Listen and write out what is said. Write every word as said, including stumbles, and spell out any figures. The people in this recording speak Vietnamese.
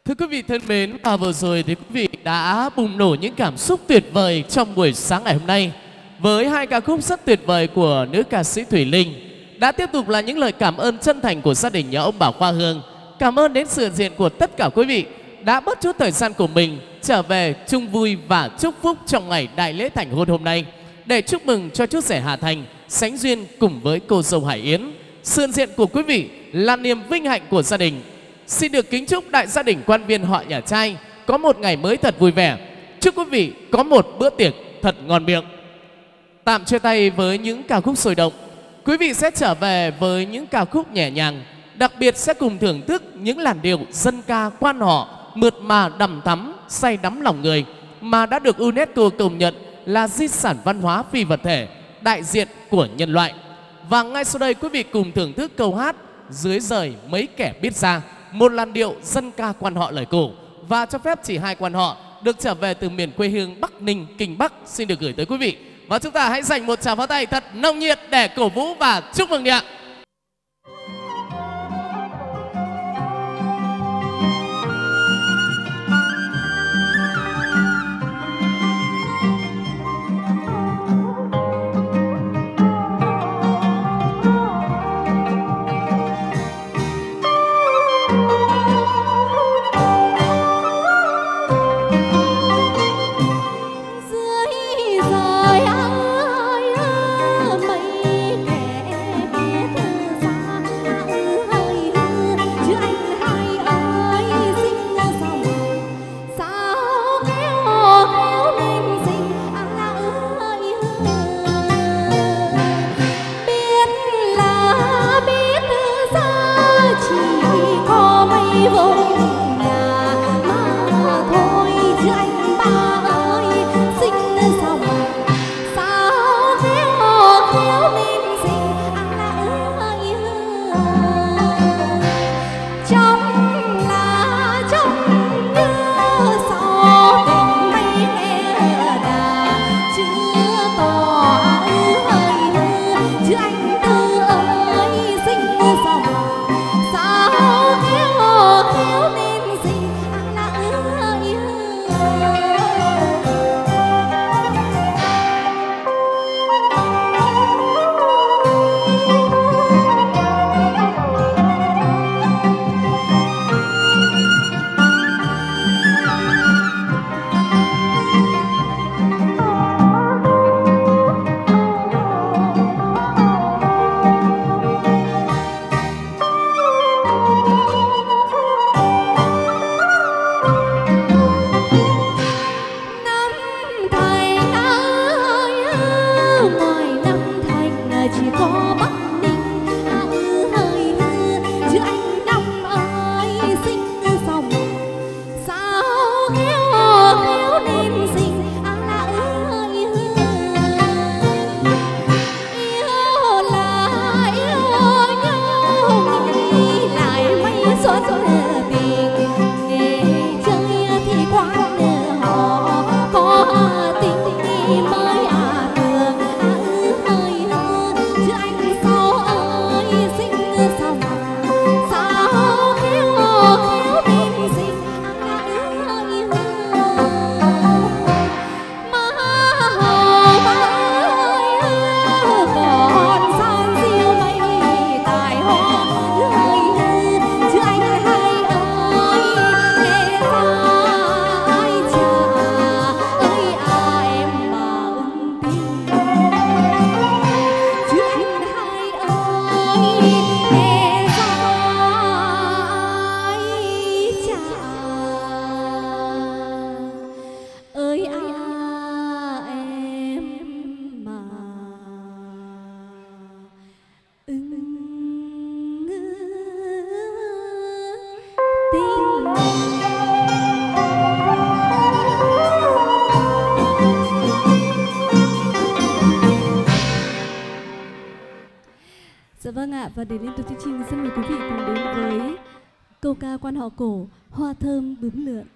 Thưa quý vị thân mến, và vừa rồi thì quý vị đã bùng nổ những cảm xúc tuyệt vời trong buổi sáng ngày hôm nay với hai ca khúc rất tuyệt vời của nữ ca sĩ Thủy Linh. Đã tiếp tục là những lời cảm ơn chân thành của gia đình nhà ông Bảo Khoa Hương. Cảm ơn đến sự hiện diện của tất cả quý vị đã bớt chút thời gian của mình trở về chung vui và chúc phúc trong ngày đại lễ thành hôn hôm nay để chúc mừng cho chú rể Hà Thành sánh duyên cùng với cô dâu Hải Yến. Sự hiện diện của quý vị là niềm vinh hạnh của gia đình. Xin được kính chúc đại gia đình quan viên họ nhà trai có một ngày mới thật vui vẻ. Chúc quý vị có một bữa tiệc thật ngon miệng. Tạm chia tay với những ca khúc sôi động, quý vị sẽ trở về với những ca khúc nhẹ nhàng. Đặc biệt sẽ cùng thưởng thức những làn điệu dân ca quan họ mượt mà đầm thắm, say đắm lòng người mà đã được UNESCO công nhận là di sản văn hóa phi vật thể đại diện của nhân loại. Và ngay sau đây quý vị cùng thưởng thức câu hát Dưới rời mấy kẻ biết ra, một làn điệu dân ca quan họ lời cổ. Và cho phép chỉ hai quan họ được trở về từ miền quê hương Bắc Ninh, Kinh Bắc xin được gửi tới quý vị. Và chúng ta hãy dành một tràng pháo tay thật nồng nhiệt để cổ vũ và chúc mừng đi ạ. Dạ vâng ạ, và để liên tục chương trình xin mời quý vị cùng đến với câu ca quan họ cổ Hoa thơm bướm lượn.